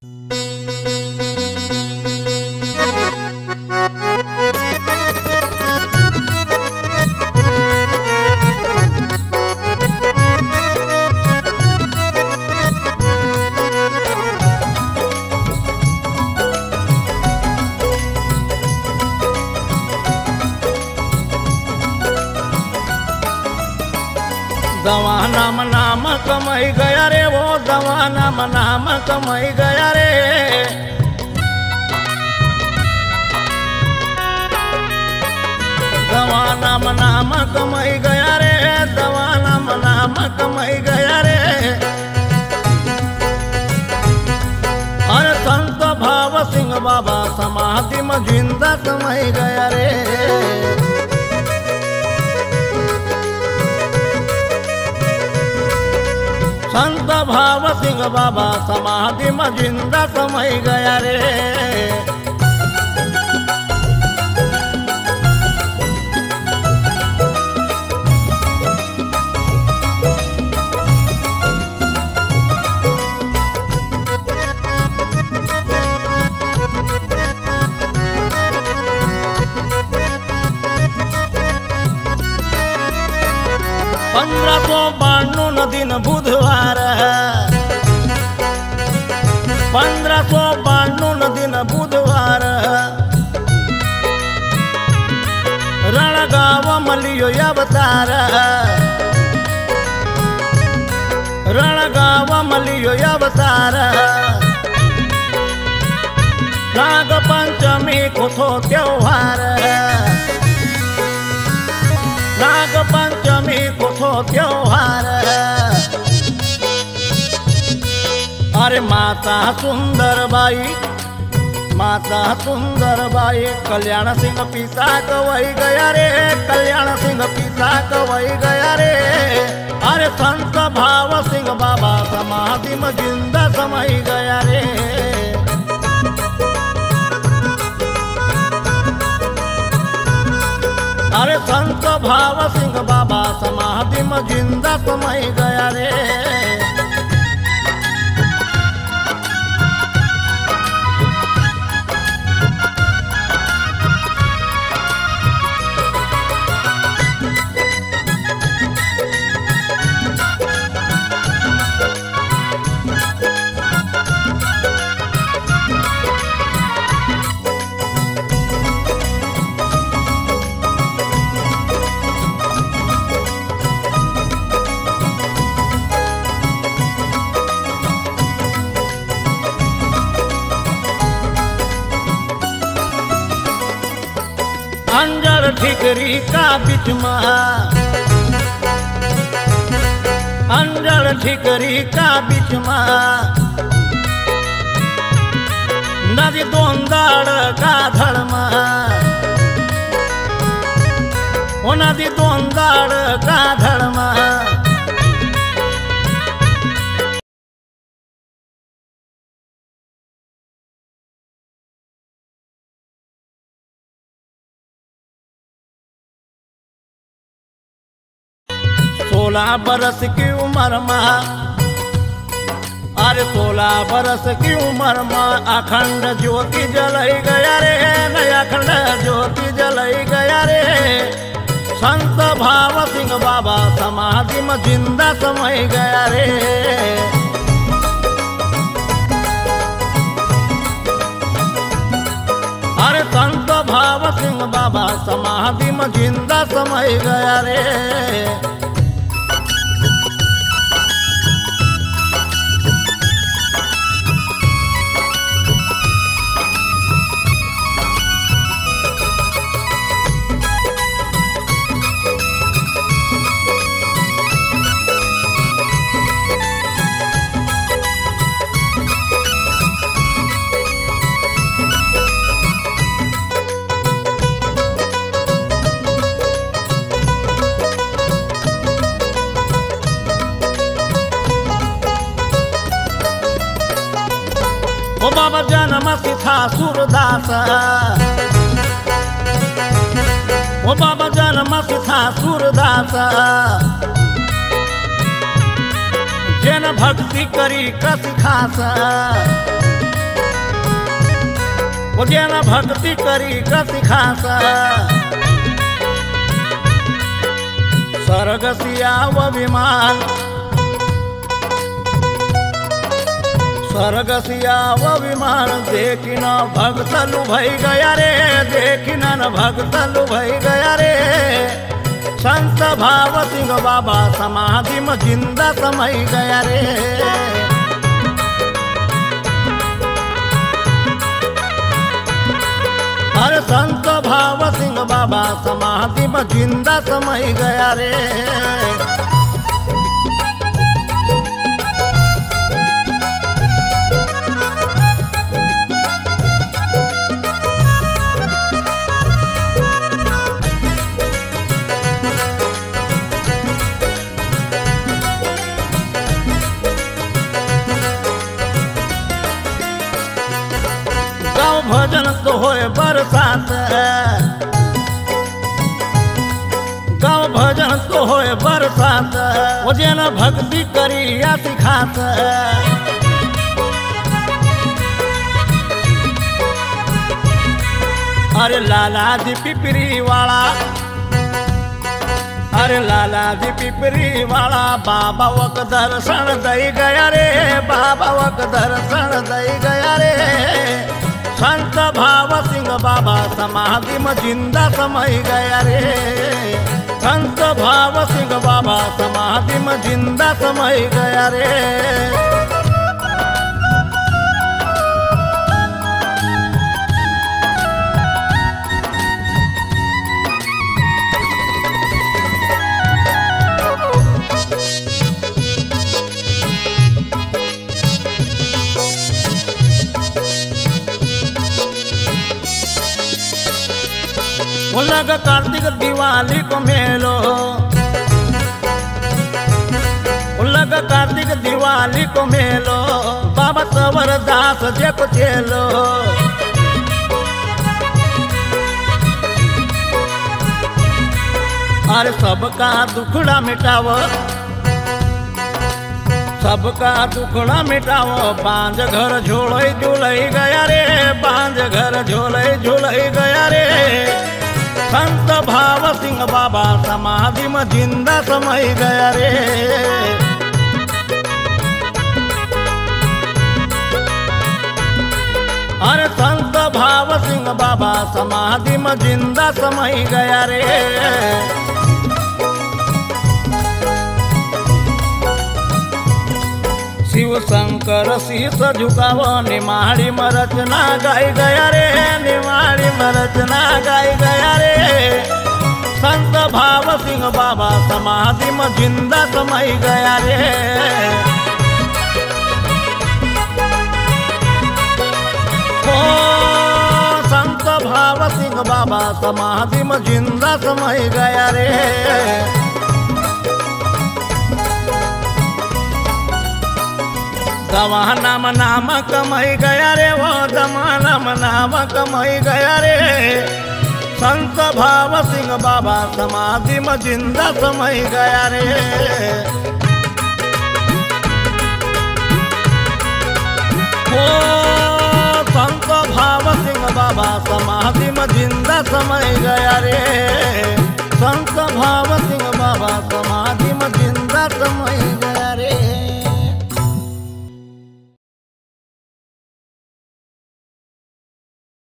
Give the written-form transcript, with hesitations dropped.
दवाना में नाम कमाई गया रे, वो दवाना में नाम कमाई गया रे। दवाना में नाम कमाई गया रे, दवाना में नाम कमाई गया रे। अरे संत भाव सिंह बाबा समाधि में जिंदा कमाई गया रे। संत भाव सिंह बाबा समाधि में जिंदा समय गया रे। 1592 दिन बुधवार, 1592 दिन बुधवार, रणगाव मलियो अवतार, रणगाव मलियो अवतार। नाग पंचमी को थो त्योहार, नाग पंचमी को थो त्योहार। अरे माता सुंदर बाई, माता सुंदर बाई कल्याण सिंह पिता कवई गया रे, कल्याण सिंह पिता कवई गया रे। अरे संत भाव सिंह बाबा समाधि में जिंदा समय गया रे। अरे संत भाव सिंह बाबा समाधि में जिंदा समय गया रे। अंजर ठिकरी का बीच में, अंजर ठिकरी का बीच में, नदी दोंदाड़ का धड़ में, वो नदी दोंदाड़ का धड़ में। सोलह बरस की उम्र में, अरे 16 बरस की उम्र में अखंड ज्योति जलाई गया रे, नया अखंड ज्योति जलाई गया रे। संत भाव सिंह बाबा समाधि में जिंदा समय गया रे। अरे संत भाव सिंह बाबा समाधि में जिंदा समय गया रे। ओ बाबा जन्म सिथा सूरदास, ओ बाबा जन्म सिथा सूरदास। जन भक्ति करी कस खास, वो जेना भक्ति करी कति खास स्वर्ग सियाव विमान स्वर्ग सियाव विमान देखी न भक्त लुभई गया रे देखी न भक्त लुभई गया रे संत भाव सिंह बाबा समाधि में जिंदा समय गया रे अरे संत भाव सिंह बाबा समाधि में जिंदा समय गया रे भजन तो होए बरसात गाँव भजन तो होए बरसात वो जेना भक्ति करी या सिखात अरे लाला जी पिपरी वाला अरे लाला जी पिपरी वाला बाबा वक दर्शन दई गया रे बाबा वक दर्शन दई गया रे संत भाव सिंह बाबा समाधि में जिंदा समय गया रे संत भाव सिंह बाबा समाधि में जिंदा समय गया रे लग कार्तिक दिवाली को मेलो लग कार्तिक दिवाली को मेलो बाबा सवर दास जे को चेलो अरे सबका दुखड़ा मिटावो सबका दुखड़ा मिटावो बांझ घर झोलई झूलई गया रे बांझ घर झोलई झूलई गया रे संत भाव सिंह बाबा समाधि में जिंदा समय गया रे अरे संत भाव सिंह बाबा समाधि में जिंदा समय गया रे शिव शंकर शीस झुकाव निमाड़ी में रचना गाई गया रे निमाड़ी में रचना गाई गया रे संत भाव सिंह बाबा समाधि में जिंदा समय गया रे ओ संत भाव सिंह बाबा समाधि में जिंदा समय गया रे जमाना में नाम कमाई गया रे वो जमाना में नाम कमाई गया रे संत भाव सिंह बाबा समाधि में जिंदा समय गया रे ओ संत भाव सिंह बाबा समाधि में जिंदा समय गया रे संत भाव सिंह बाबा समाधि में जिंदा समय